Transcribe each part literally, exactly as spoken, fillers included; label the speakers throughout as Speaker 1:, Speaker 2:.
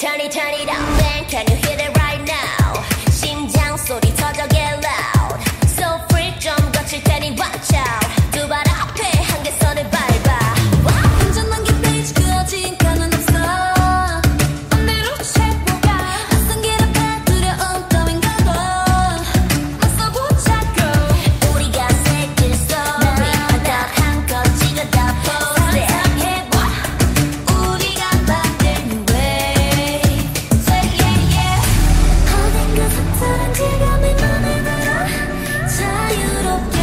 Speaker 1: turn it, turn it up. Man, can you hear it right now? 심장 소리 터져 get loud. So free 좀 거칠 테니 watch out. 두 발 앞에 한계선을 밟아.
Speaker 2: 완전한 게 페이지 그어진 칸은 없어. 맘대로 최고가 낯선 길 앞에 두려움 따윈 가둬. 맞서보자고.
Speaker 1: 우리가 새길 소리 하나한 컷 찍어 다 post it.
Speaker 2: 상상해봐 우리가 만든 way. Say yeah yeah. 어딘가 서투른 지금이 맘에 들어. 자유롭게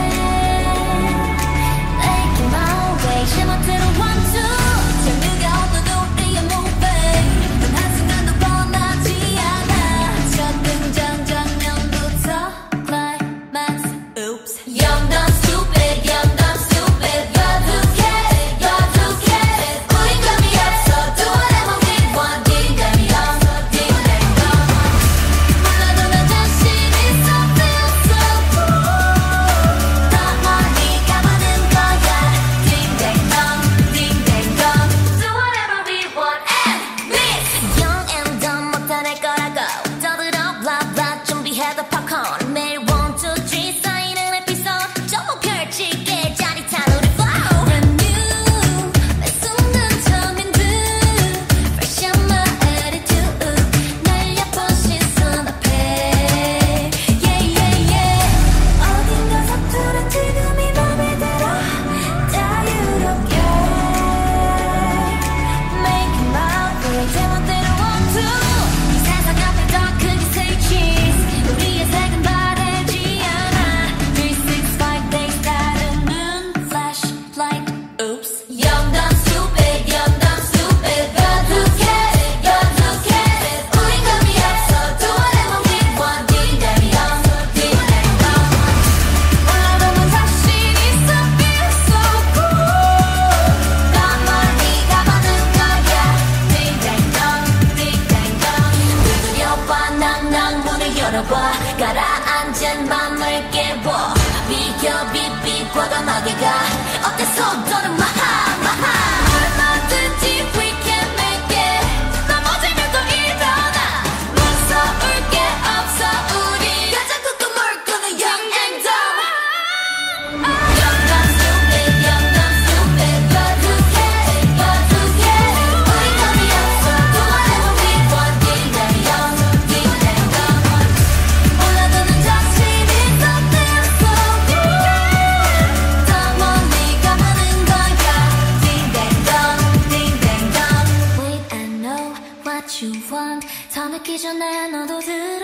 Speaker 2: Making my way. 제멋대로 one two. 저 누가 어떤 우리의 movie. 단 한순간도 뻔하지 않아. 첫 등장 장면부터 climax. Oops. Young dumb stupid, young dumb stupid. You're too scared, you're too scared. 우린 감이 없어. Do whatever we want. 딩 damn young, 딩 damn young. 몰라도 나 자신 있어. Feel so cool. 더 멀리 가보는 거야. 딩 damn young, 딩 damn young. Do whatever we want and miss.
Speaker 1: Young and dumb 못해낼 거라고 떠들어 blah blah 준비해도 popcorn 매일 one two three 쌓이는 에피소드 전부 펼칠게 짜릿한 우리 flow.
Speaker 2: Brand new. 매 순간 처음인 듯. Fresh on my attitude. 날려본 시선 앞에. Yeah yeah yeah. 어딘가 서투른 지금이 맘에 들어. 자유롭게 Making my way. 제멋대로 one two. 이 세상 앞에 더 크게 say cheese. 우리의 색은 바래지 않아. three six five days 다루는 flashlight. Oops. Young dumb stupid, young dumb stupid. You're too scared, you're too scared. 우린 감이 없어. Do whatever we want. 딩 damn young, 딩 damn young. 몰라도 넌 자신 있어. Feel so cool. 더 멀리 가보는 거야. 딩 damn young, 딩 damn young.
Speaker 1: 두드려봐 낭낭 문을 열어봐 가라앉은 맘을 깨워 비겨 비비 과감하게 가 어때 속도는 마하 마하
Speaker 2: 얼마든지 we can make it. 넘어지면 또 일어나. 무서울 게 없어 우리. 가장 끄끄물 끄는 young and dumb.
Speaker 1: Young dumb stupid young dumb stupid You're too scared you're too scared 우리 감이 없어 Do whatever we want 딩 damn young 딩 damn young
Speaker 2: 몰라도 넌 자신 있어. Feel so cool. 더 멀리 가보는 거야. Ding dang dong, ding dang dong. Wait, I know what you want. 더 늦기 전에 너도 들